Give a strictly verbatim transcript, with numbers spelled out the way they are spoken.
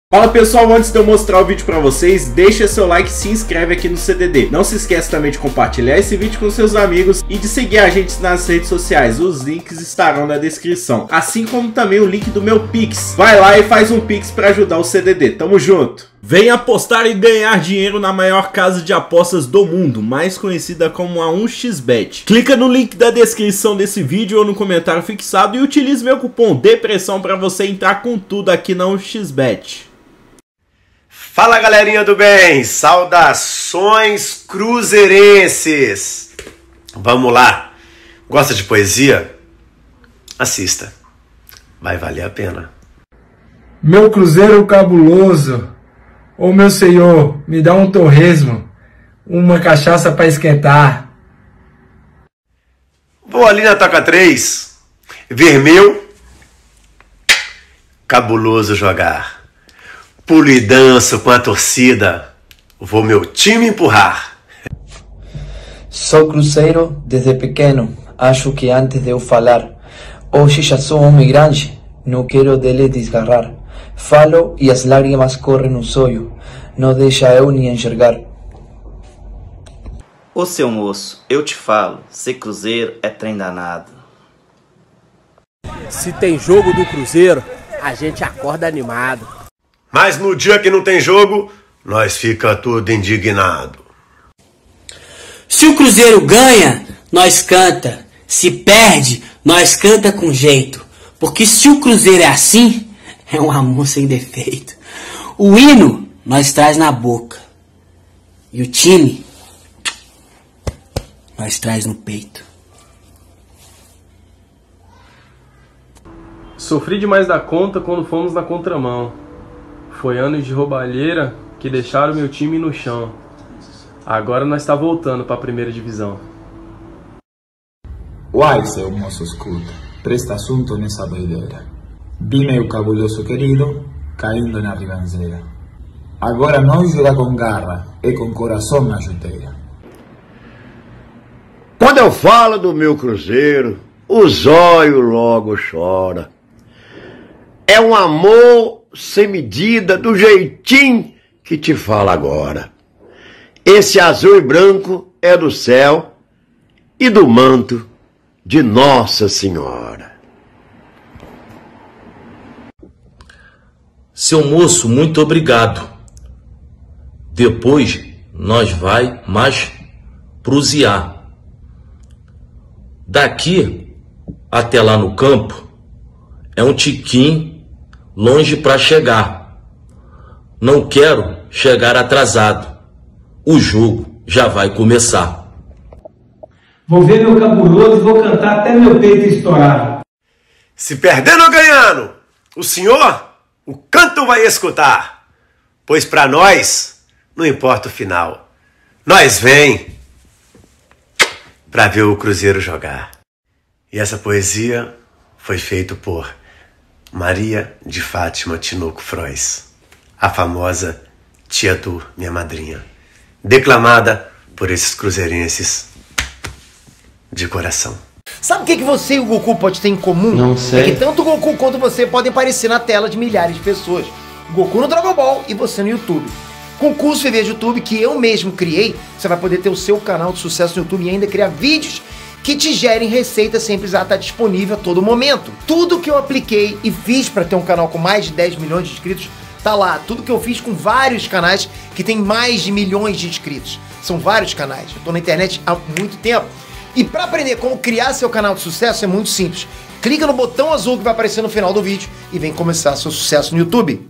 Fala pessoal, antes de eu mostrar o vídeo pra vocês, deixa seu like e se inscreve aqui no C D D. Não se esqueça também de compartilhar esse vídeo com seus amigos e de seguir a gente nas redes sociais. Os links estarão na descrição. Assim como também o link do meu Pix. Vai lá e faz um Pix pra ajudar o C D D. Tamo junto! Venha apostar e ganhar dinheiro na maior casa de apostas do mundo, mais conhecida como a um x bet. Clica no link da descrição desse vídeo ou no comentário fixado e utilize meu cupom DEPRESSão para você entrar com tudo aqui na um x bet. Fala galerinha do bem, saudações cruzeirenses. Vamos lá, gosta de poesia? Assista, vai valer a pena. Meu cruzeiro cabuloso, ô meu senhor, me dá um torresmo, uma cachaça para esquentar. Vou ali na Toca três, vermelho, cabuloso jogar. Pulo e danço com a torcida, vou meu time empurrar. Sou cruzeiro desde pequeno, acho que antes de eu falar. Hoje já sou homem grande, não quero dele desgarrar. Falo e as lágrimas correm no olho, não deixa eu nem enxergar. Ô seu moço, eu te falo, ser cruzeiro é trem danado. Se tem jogo do Cruzeiro, a gente acorda animado. Mas no dia que não tem jogo, nós fica tudo indignado. Se o Cruzeiro ganha, nós canta. Se perde, nós canta com jeito. Porque se o Cruzeiro é assim, é um amor sem defeito. O hino nós traz na boca. E o time nós traz no peito. Sofri demais da conta quando fomos na contramão. Foi anos de roubalheira que deixaram meu time no chão. Agora nós está voltando para a primeira divisão. Uai, seu moço, escuta, presta assunto nessa doideira. Vi meu cabuloso querido caindo na ribanceira. Agora nós joga com garra e com coração na chuteira. Quando eu falo do meu cruzeiro, o zóio logo chora. É um amor sem medida, do jeitinho que te fala agora. Esse azul e branco é do céu e do manto de Nossa Senhora. Seu moço, muito obrigado. Depois nós vai mais prusiar. Daqui até lá no campo é um tiquinho longe para chegar. Não quero chegar atrasado. O jogo já vai começar. Vou ver meu cabuloso e vou cantar até meu peito estourar. Se perdendo ou ganhando, o senhor, o canto vai escutar. Pois para nós, não importa o final. Nós vem para ver o Cruzeiro jogar. E essa poesia foi feita por Maria de Fátima Tinoco Frois, a famosa Tia Tu, minha madrinha, declamada por esses cruzeirenses de coração. Sabe o que, que você e o Goku pode ter em comum? Não sei. É que tanto o Goku quanto você podem aparecer na tela de milhares de pessoas. O Goku no Dragon Ball e você no YouTube. Com o curso Viver de YouTube que eu mesmo criei, você vai poder ter o seu canal de sucesso no YouTube e ainda criar vídeos que te gerem receita sem precisar estar disponível a todo momento. Tudo que eu apliquei e fiz para ter um canal com mais de dez milhões de inscritos, tá lá. Tudo que eu fiz com vários canais que tem mais de milhões de inscritos. São vários canais. Eu tô na internet há muito tempo. E para aprender como criar seu canal de sucesso é muito simples. Clica no botão azul que vai aparecer no final do vídeo e vem começar seu sucesso no YouTube.